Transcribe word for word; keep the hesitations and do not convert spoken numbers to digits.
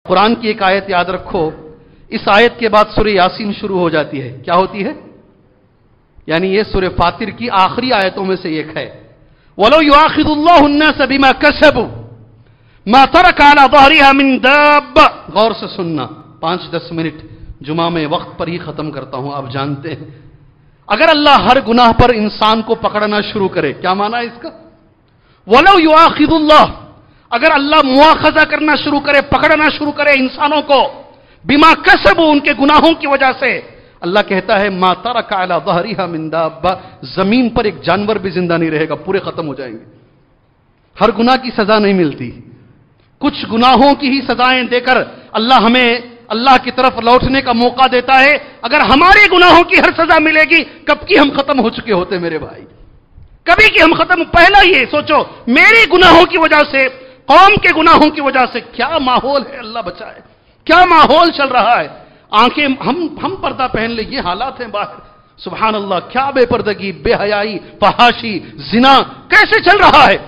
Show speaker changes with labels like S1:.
S1: قرآن کی ایک آیت یاد رکھو، اس آیت کے بعد سورہ یاسین شروع ہو جاتی ہے. کیا ہوتی ہے؟ یعنی یہ سورہ فاطر کی آخری آیتوں میں سے ایک ہے. وَلَوْ يُؤَاخِذُ اللَّهُ النَّاسَ بِمَا كَسَبُوا مَا تَرَكَ عَلَى ظَهْرِهَا مِن دَابَّةٍ. غور سے سننا، پانچ دس منٹ جمعہ میں وقت پر ہی ختم کرتا ہوں، آپ جانتے ہیں. اگر اللہ ہر گناہ پر انسان کو پکڑنا شروع کرے، کیا معنی ہے اس کا؟ وَلَوْ يُؤَاخِذُ اللَّهُ، اگر اللہ مواخذہ کرنا شروع کرے، پکڑنا شروع کرے انسانوں کو، بما کسبوا، ان کے گناہوں کی وجہ سے، اللہ کہتا ہے ما ترک علی ظہرها من دابہ، زمین پر ایک جانور بھی زندہ نہیں رہے گا، پورے ختم ہو جائیں گے. ہر گناہ کی سزا نہیں ملتی، کچھ گناہوں کی ہی سزائیں دے کر اللہ ہمیں اللہ کی طرف لوٹنے کا موقع دیتا ہے. اگر ہمارے گناہوں کی ہر سزا ملے گی، کب کی ہم ختم ہو چکے ہوتے میرے بھائی، کبھی کی ہم ختم. پہلا یہ سوچو، میری گناہوں کی وجہ سے، قوم کے گناہوں کی وجہ سے کیا ماحول ہے، اللہ بچائے، کیا ماحول چل رہا ہے. آنکھیں ہم ہم پردہ پہن لے، یہ حالات ہیں باہر. سبحان اللہ، کیا بے پردگی، بے حیائی، فحاشی، زنا کیسے چل رہا ہے.